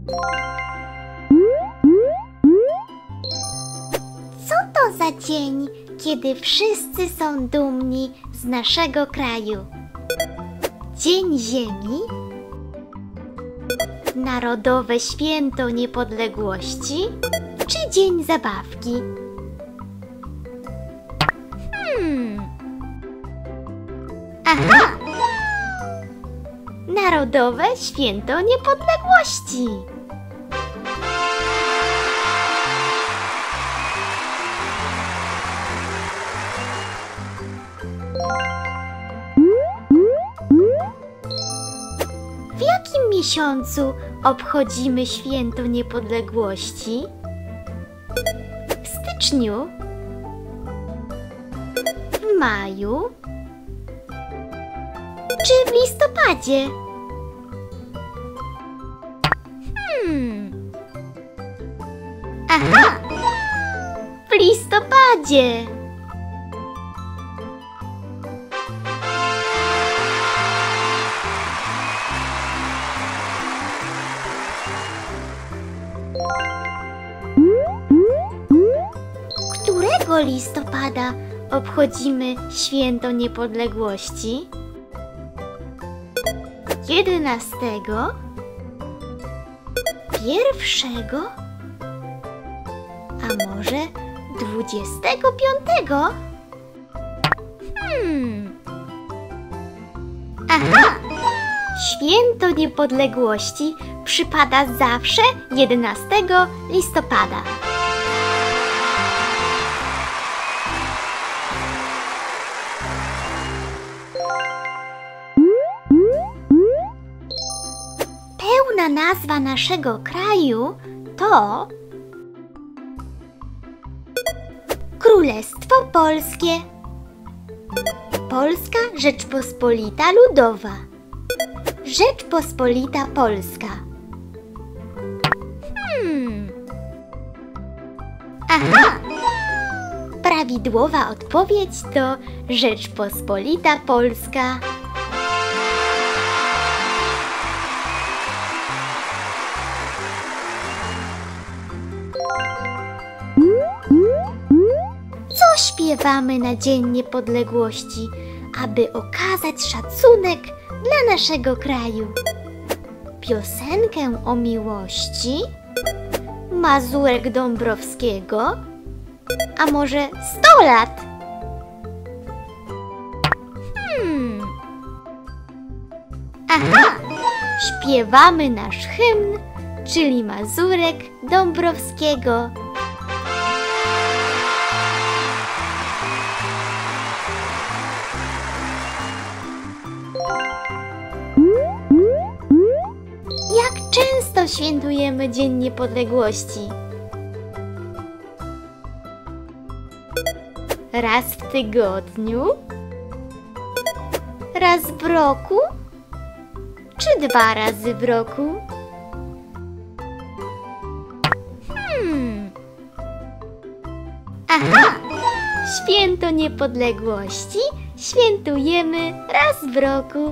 Co to za dzień, kiedy wszyscy są dumni z naszego kraju? Dzień Ziemi? Narodowe Święto Niepodległości? Czy Dzień Zabawki? Aha! Narodowe Święto Niepodległości! W jakim miesiącu obchodzimy Święto Niepodległości? W styczniu? W maju? Czy w listopadzie? Aha! W listopadzie! Którego listopada obchodzimy Święto Niepodległości? 11? 1? A może 25? Aha! Święto Niepodległości przypada zawsze 11 listopada. Pełna nazwa naszego kraju to Królestwo Polskie, Polska Rzeczpospolita Ludowa, Rzeczpospolita Polska. Aha! Prawidłowa odpowiedź to Rzeczpospolita Polska. Co śpiewamy na Dzień Niepodległości, aby okazać szacunek dla naszego kraju? Piosenkę o miłości? Mazurek Dąbrowskiego? A może 100 lat? Aha! Śpiewamy nasz hymn, czyli Mazurek Dąbrowskiego. Jak często świętujemy Dzień Niepodległości? Raz w tygodniu? Raz w roku? Czy 2 razy w roku? Aha! Święto Niepodległości świętujemy raz w roku.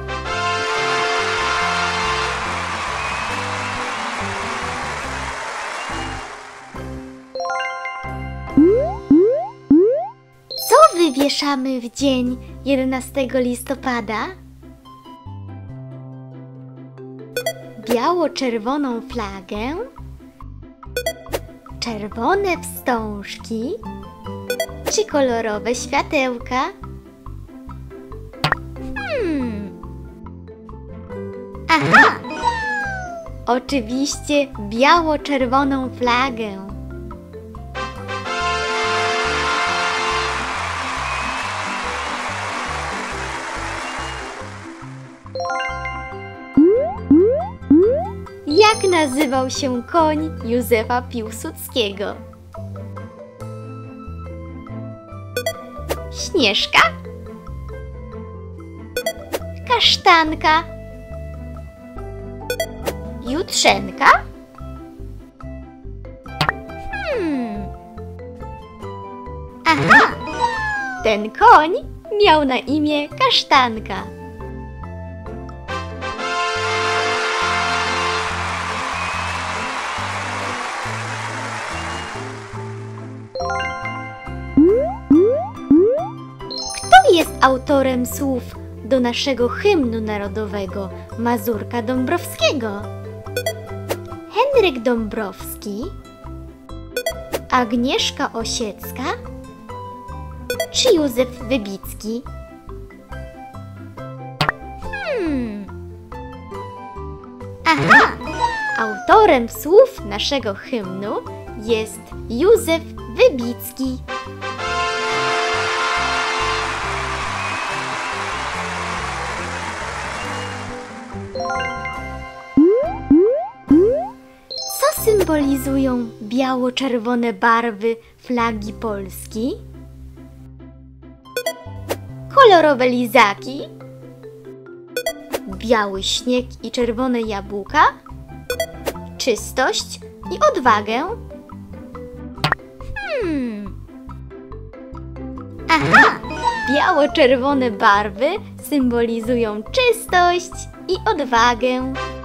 Co wywieszamy w dzień 11 listopada? Biało-czerwoną flagę? Czerwone wstążki? Czy kolorowe światełka? Aha! Oczywiście biało-czerwoną flagę. Jak nazywał się koń Józefa Piłsudskiego? Śnieżka? Kasztanka? Jutrzenka? Aha! Ten koń miał na imię Kasztanka. autorem słów do naszego hymnu narodowego Mazurka Dąbrowskiego? Henryk Dąbrowski, Agnieszka Osiecka czy Józef Wybicki? Aha! Autorem słów naszego hymnu jest Józef Wybicki. Co symbolizują biało-czerwone barwy flagi Polski? Kolorowe lizaki? Biały śnieg i czerwone jabłka? Czystość i odwagę? Aha! Biało-czerwone barwy symbolizują czystość i odwagę.